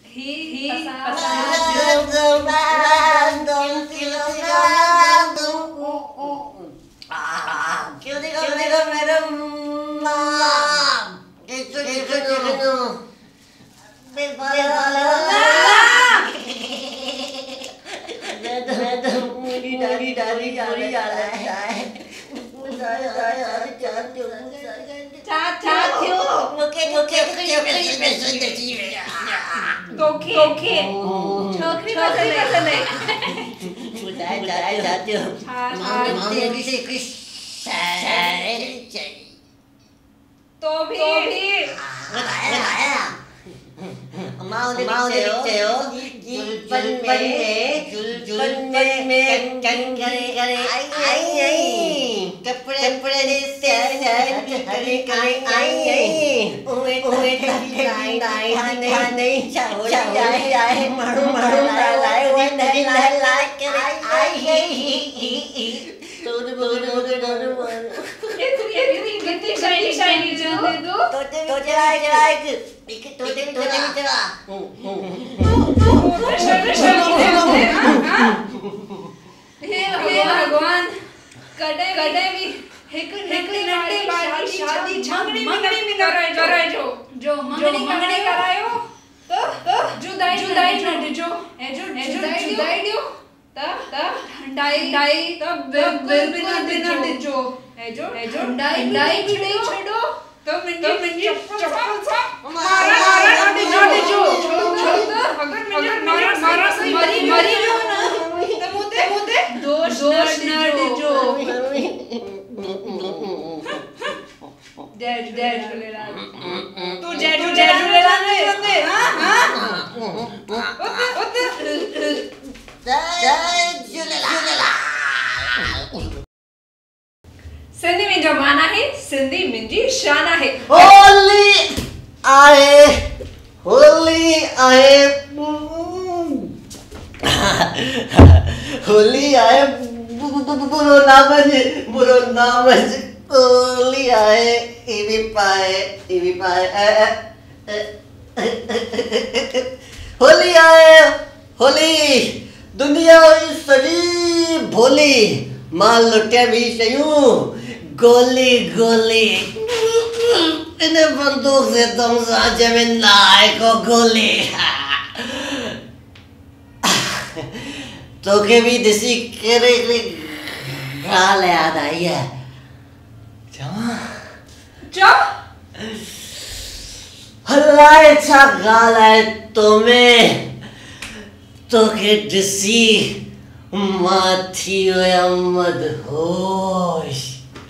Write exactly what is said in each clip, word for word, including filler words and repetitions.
ही ही डारी डारी डारी तोखे तोखे छोकरी पसंद है बुधाए बुधाए जाते हो मांगे किसी किस तो भी बताया बताया माँ ने लिखते हो जुल्फन में जुल्फन में कंग करे करे आई आई कपड़े कपड़े से करे करे आई आई ओए ओए नाई नाई नाई नहीं चाहो जाए जाए मारू मारू लाए ओए नहीं लाए लाए करे आई तोड़ बोल बोल बोल बोल ये तू ये तू कितनी शाइनी शाइनी चलते तू तो तो चलाए चलाए एक तो तो तो चला हे भगवान कड़े कड़े भी एक एक नंटे बारी शादी झगड़ी मंगनी में कराए कराए जो जो मंगनी मंगनी करायो तो तो जुदाई जुदाई न जो ए जो ए जो जुदाई दियो ता ता ठंडाई डाई तब बिल बिना बिना जो ए जो ए जो डाई डाई भी छोड़ो तो मिंडी मिंडी चप्पल सा मारा मारा न जो जो अगर अगर मारा मारा सही मरी मरी हो ना तो मुते मुते दोष दोष न जो जय जय झूलेलाल तू जय जय जय झूलेलाल नहीं सुनते हां हां उत उत जय झूलेलाल सिंधी में जो माना है सिंधी मिंजी शाना है होली आए होली आए होली आए बुरो ना बजे बुरो ना बजे होली आए इवी पाए इवी पाए होली आए होली दुनिया सजी भोली माल लुटे भी शयूं गोली गोली इन्हें बंदूक से तुम साझे में नाय को गोली तो के भी दिसी करे गाल याद आई है जो हल्लाए छा गाल है तुम्हें तो के दिसी माथी होया मद होश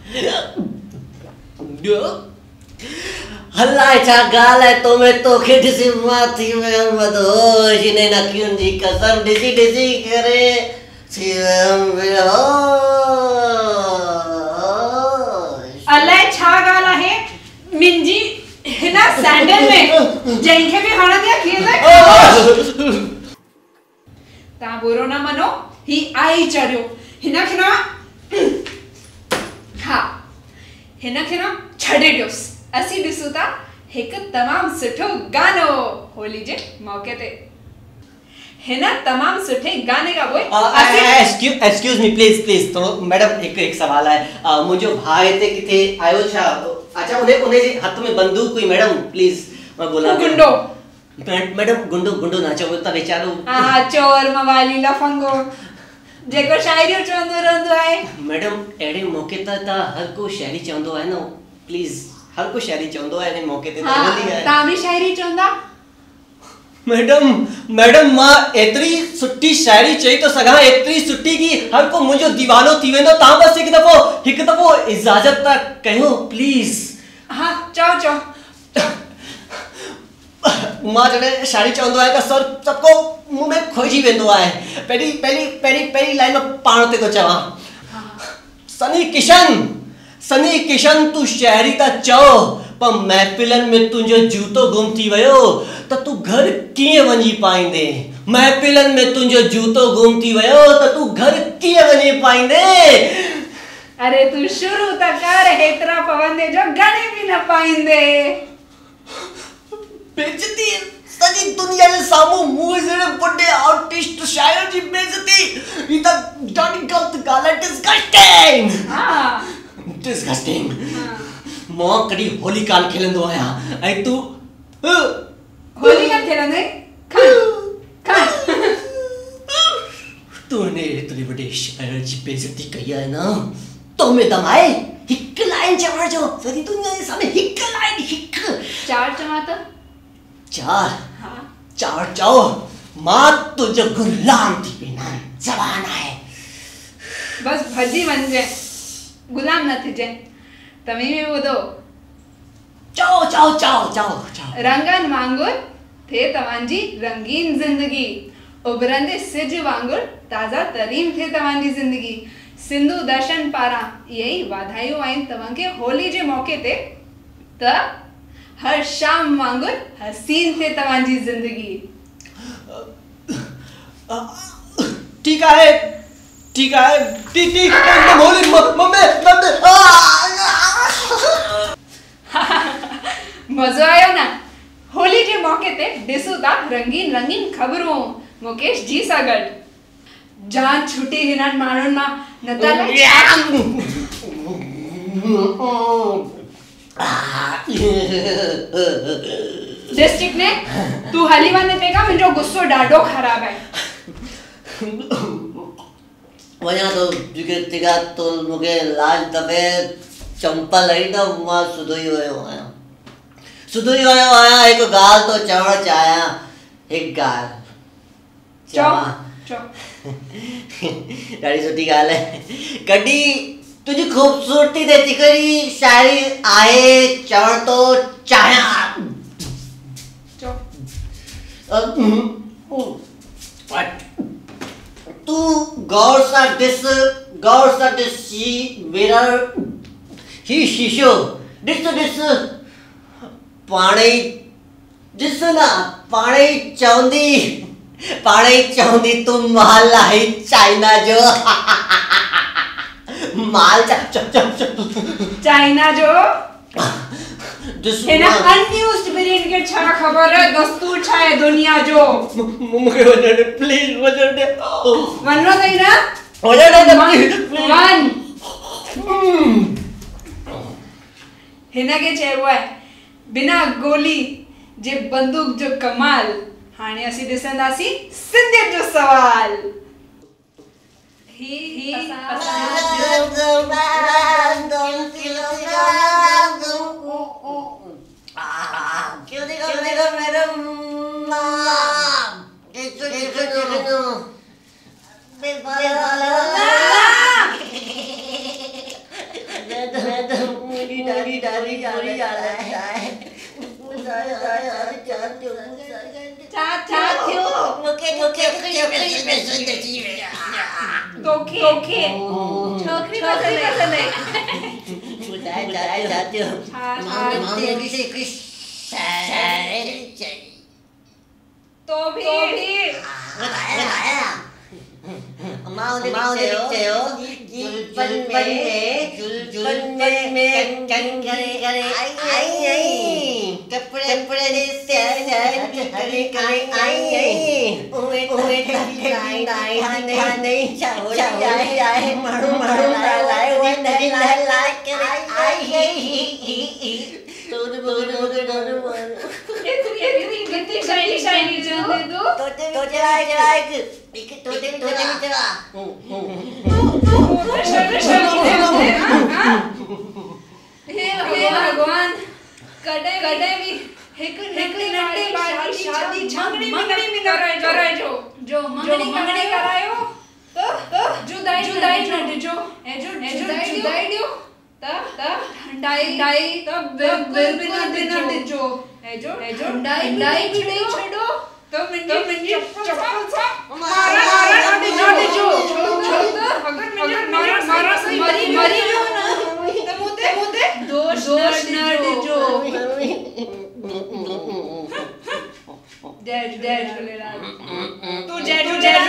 हल्लाए छा गाल है तो मैं तो के दिसी माथी होया मद होश इन्हें ना क्यों जी कसम दिसी दिसी करे सीवम बेहोश अल्लाह छा गाला है मिंजी हिना सैंडल में जंखे भी खाना दिया किए ता बुरो ना मनो ही आई चढ़ियो हिना खिना हा हिना खिना छड़े दियोस असी दिसू ता एक तमाम सुठो गानो होली जे मौके ते हिना तमाम सुठे गाने का बोल excuse excuse me please please तो मैडम एक एक सवाल है मुझे भाई थे किथे आयो छा अच्छा उन्हें उन्हें जे हाथ में बंदूक हुई मैडम प्लीज मैं बोला गुंडो मैडम गुंडो गुंडो ना चाहो त बेचारो हां चोर मवाली लफंगो जेको शायरी चवंदो रहंदो आहे मैडम एड़े मौके त त हर को शायरी चवंदो है ना प्लीज हर को शायरी चवंदो है ने मौके ते त बोली है ता भी शायरी चवंदा मैडम मैडम मां एतरी सुट्टी शायरी चई तो सगा एतरी सुट्टी की हर को मुजो दीवानो थी वेंदो ता बस एक दफो एक दफो इजाजत ता कहो प्लीज हां चाओ चाओ मां जने शायरी चवंदो है त सर सबको मुंह में खोजी वेंदो है पहली पहली पहली पहली लाइन में पाण ते तो चवा सनी किशन सनी किशन तू शायरी ता चओ पर महफिलन में तुझो जूतो गुम थी वयो त तू घर किए वनी पाइंदे महफिलन में तुझो जूतो गुम थी वयो त तू घर किए वनी पाइंदे अरे तू शुरू त कर हेतरा पवंदे जो गणे भी न पाइंदे बेइज्जती सजी दुनिया जे साम्हूं मूं जहिड़े वॾे आर्टिस्ट शायर जी बेइज़ती ही त ॾाढी ग़लति ॻाल्हि आहे डिस्गस्टिंग हाँ डिस्गस्टिंग मां कॾहिं होली कान खेलंदो आहियां ऐं तूं होली कान खेलंदे खा खा तूने एतिरी वॾे शायर जी बेइज़ती कई आहे न तो में दम आहे हिकु लाइन चवण जो सॼी दुनिया जे साम्हूं हिकु लाइन हिकु चार चवां त चार हाँ चार चओ मां तुंहिंजो गुलाम थी वेंदा ज़बान आहे बस भॼी वञिजे गुलाम न थिजे तव्हीं बि ॿुधो चओ चओ चओ चओ चओ रंगनि वांगुरु थिए तव्हांजी रंगीन ज़िंदगी उभरंदे सिज वांगुरु ताज़ा तरीन थिए तव्हांजी ज़िंदगी सिंधु दर्शन पारां इहे ई वाधायूं आहिनि तव्हांखे होली जे मौक़े ते त हर शाम वांगुरु हसीन थिए तव्हांजी ज़िंदगी ठीक आहे ठीक आहे ठीक ठीक होली मम्मी मम्मी मज़ो आयो न होली जे मौक़े ते ॾिसूं था रंगीन रंगीन ख़बरूं मुकेश जी सां गॾु जान छुटी हिननि माण्हुनि मां न त डिस्ट्रिक्ट ने तू हली वञे तंहिंखां मुंहिंजो गुस्सो ॾाढो ख़राबु आहे वञा थो जेके तिगा तो मूंखे लाज दफ़े चंपल हई त मां सुधो ई वियो आहियां सुधो ई वियो आहियां हिकु ॻाल्हि थो चवणु चाहियां हिकु ॻाल्हि चओ चओ ॾाढी सुठी ॻाल्हि आहे कॾहिं तुंहिंजी ख़ूबसूरती ते हिकिड़ी शाइरी आहे चवण थो चाहियां चओ तू गौर सां ॾिस गौर सां ॾिसी मिरर ही शीशो ॾिस ॾिस पाण ई ॾिस न पाण ई चवंदी पाण ई चवंदी तूं माल आहे चाइना जो माल चाइना जो ॾिस हिन अनन्यूज़्ड ब्रेन खे छा ख़बर आहे दस्तूर छा आहे दुनिया जो मूंखे वञण ॾे प्लीज़ वञण ॾे वञो अथई न वञण ॾे वञ हिनखे चइबो आहे बिना गोली जे बंदूक जो कमाल हाणे असीं ॾिसंदासीं सिंधियत जो सवाल ही ही तोखे तोखे छोकरी पसंद है बुधाए बुधाए जाते हो मां किसी किस तो भी तो भी बताया बताया मां ने लिखते हो जुलपन में जुलपन में कंग करे करे आई आई कपड़े कपड़े से करे करे आई आई ओए ओए नहीं नहीं नहीं चाहो जाए जाए मारू मारू लाए वो नहीं लाए लाए करे आई आई तोड़ बोल बोल बोल ये तू ये तू कितनी शाइनी शाइनी जो दे दो तो तो चलाए चलाए एक तो तो तो चला तो शर्म शर्म हां हे हे भगवान कड़े कड़े भी एक एक नंढे बार शादी झंगड़ी मंगड़ी में कराए कराए जो जो मंगड़ी मंगड़ी करायो तो तो जुदाई जुदाई न दिजो ए जो ए जो जुदाई दियो ता ता ठंडाई डाई तो बिल बिल बिना दिना दिजो ए जो ए जो डाई डाई भी छोड़ो तो मिंडी मिंडी चप्पल सा मारा मारा न दिजो दिजो छोड़ तो अगर मिंडी मारा मारा सही मरी मरी हो ना तो मुते मुते दोष दोष न दिजो जय जय झूलेलाल तू जय तू जय